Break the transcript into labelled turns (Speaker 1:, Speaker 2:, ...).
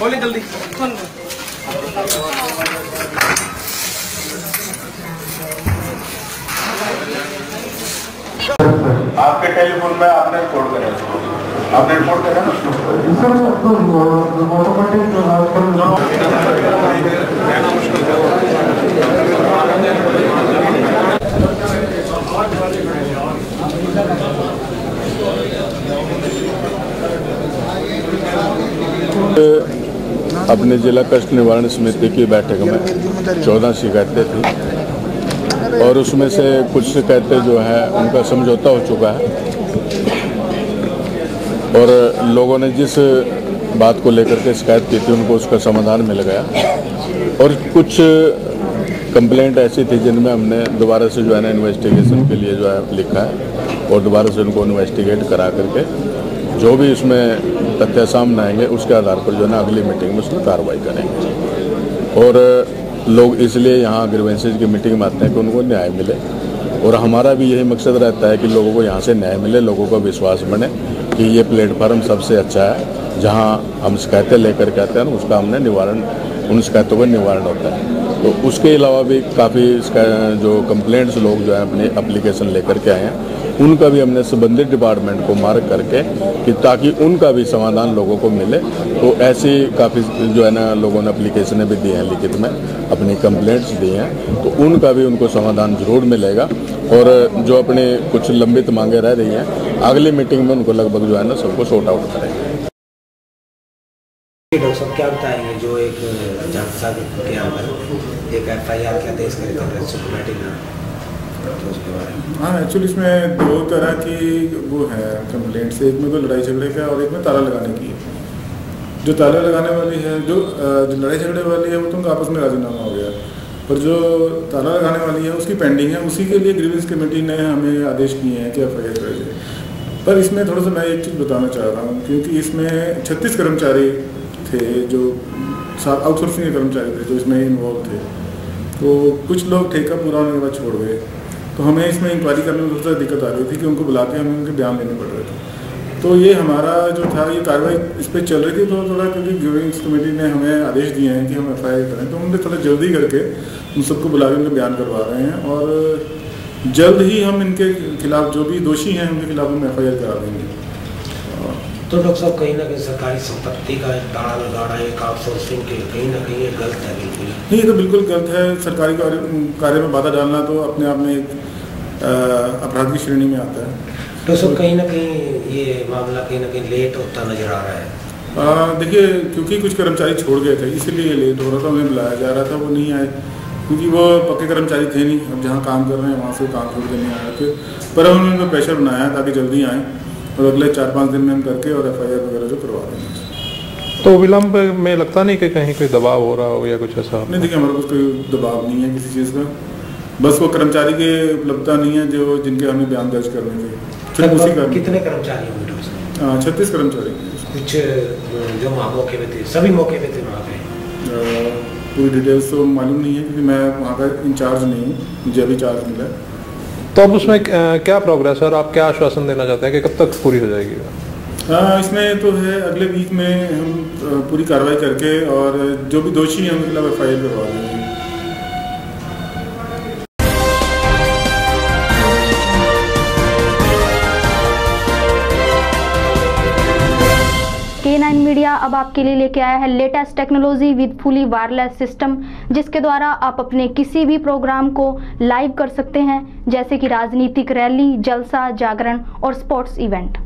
Speaker 1: बोले जल्दी फोन।
Speaker 2: आपके टेलीफोन में आपने रिपोर्ट करा, आपने रिपोर्ट करा ना अपने जिला कष्ट निवारण समिति की बैठक में 14 शिकायतें थी और उसमें से कुछ शिकायतें जो है उनका समझौता हो चुका है और लोगों ने जिस बात को लेकर के शिकायत की थी उनको उसका समाधान मिल गया और कुछ कंप्लेंट ऐसी थी जिनमें हमने दोबारा से जो है ना इन्वेस्टिगेशन के लिए जो है लिखा है और दोबारा से उनको इन्वेस्टिगेट करा करके जो भी उसमें तथ्य सामने आएंगे उसके आधार पर जो है ना अगली मीटिंग में उसमें कार्रवाई करेंगे। और लोग इसलिए यहाँ ग्रीवेंसेज की मीटिंग में आते हैं कि उनको न्याय मिले और हमारा भी यही मकसद रहता है कि लोगों को यहाँ से न्याय मिले, लोगों का विश्वास बने कि ये प्लेटफार्म सबसे अच्छा है जहाँ हम शिकायतें लेकर के आते हैं उसका हमने निवारण, उन शिकायतों का निवारण होता है। तो उसके अलावा भी काफ़ी जो कंप्लेंट्स लोग जो है अपनी एप्लीकेशन लेकर के आए हैं उनका भी हमने संबंधित डिपार्टमेंट को मार्क करके कि ताकि उनका भी समाधान लोगों को मिले। तो ऐसी काफ़ी जो है ना लोगों ने एप्लीकेशनें भी दी हैं लिखित में, अपनी कंप्लेंट्स दी हैं, तो उनका भी उनको समाधान जरूर मिलेगा और जो अपने कुछ लंबित मांगे रह रही हैं अगली मीटिंग में उनको लगभग जो है ना सबको सॉर्ट आउट करेंगे।
Speaker 3: डॉक्टर साहब क्या बताएंगे जो एक जलसा के अंदर एक FIR के आदेश करे थे तो उसके बारे में?
Speaker 4: हाँ, एक्चुअली इसमें दो तरह की वो है कंप्लेंट्स, एक में तो लड़ाई झगड़े का और एक में ताला लगाने की है। जो ताला लगाने वाली है, जो लड़ाई झगड़े वाली है वो तो उनका आपस में राजीनामा हो गया, पर जो ताला लगाने वाली है उसकी पेंडिंग है। उसी के लिए ग्रीवेंस कमेटी ने हमें आदेश किए हैं कि FIR करे जाए। पर इसमें थोड़ा सा मैं एक चीज़ बताना चाह रहा हूँ क्योंकि इसमें 36 कर्मचारी थे जो आउटसोर्सिंग के कर्मचारी थे जो इसमें इन्वॉल्व थे, तो कुछ लोग ठेका पूरा होने के बाद छोड़ गए। तो हमें इसमें इंक्वायरी करने में थोड़ा सा दिक्कत आ रही थी कि उनको बुला के हमें उनके बयान लेने पड़ रहे थे। तो ये हमारा जो था ये कार्रवाई इस पर चल रही थी, तो थोड़ा क्योंकि ग्रीवेंस कमेटी ने हमें आदेश दिए हैं कि हम FIR करें, तो उन्होंने थोड़ा जल्दी करके उन सबको बुला के उनके बयान करवा रहे हैं और जल्द ही हम इनके खिलाफ जो भी दोषी हैं उनके खिलाफ हम FIR करा देंगे।
Speaker 3: तो डॉक्टर साहब कहीं ना कहीं सरकारी संपत्ति का ताला लगाना एक आउटसोर्सिंग के कहीं ना कहीं गलत है? बिल्कुल
Speaker 4: नहीं, ये तो बिल्कुल गलत है। सरकारी कार्य में बाधा डालना तो अपने आप में एक अपराध की श्रेणी में आता है।
Speaker 3: तो सब कहीं ना कहीं ये मामला कहीं ना कहीं लेट होता नजर आ रहा है।
Speaker 4: देखिए, क्योंकि कुछ कर्मचारी छोड़ गए थे इसलिए लेट हो रहा था, उन्हें बुलाया जा रहा था, वो नहीं आए क्योंकि वो पक्के कर्मचारी थे नहीं। अब जहाँ काम कर रहे हैं वहाँ से काम छोड़ के नहीं आ रहे थे, पर हमने उनको प्रेशर बनाया ताकि जल्दी आएँ और अगले 4-5 दिन में हम करके और FIR वगैरह जो करवा देंगे।
Speaker 5: तो विलम्ब में लगता नहीं कि कहीं कोई दबाव हो रहा हो या कुछ ऐसा?
Speaker 4: नहीं, देखिए हमारे पास कोई दबाव नहीं है किसी चीज़ का, बस वो कर्मचारी की उपलब्धता नहीं है जो जिनके हमें बयान दर्ज करने थे।
Speaker 3: कितने कर्मचारी होंगे?
Speaker 4: 36 कर्मचारी।
Speaker 3: कुछ जो मौके पे थे, सभी मौके पे थे वहाँ पे?
Speaker 4: पूरी डिटेल्स तो मालूम नहीं है क्योंकि मैं वहाँ का इंचार्ज नहीं हूँ, मुझे अभी चार्ज मिला है।
Speaker 5: तो अब उसमें क्या प्रोग्रेस है और आप क्या आश्वासन देना चाहते हैं कि कब तक पूरी हो जाएगी?
Speaker 4: इसमें तो है अगले वीक में हम पूरी कार्रवाई करके और जो भी दोषी हैं उनके खिलाफ FIR करवा देंगे।
Speaker 6: K9 मीडिया अब आपके लिए लेके आया है latest technology with fully wireless system, जिसके द्वारा आप अपने किसी भी प्रोग्राम को लाइव कर सकते हैं, जैसे कि राजनीतिक रैली, जलसा, जागरण और स्पोर्ट्स इवेंट।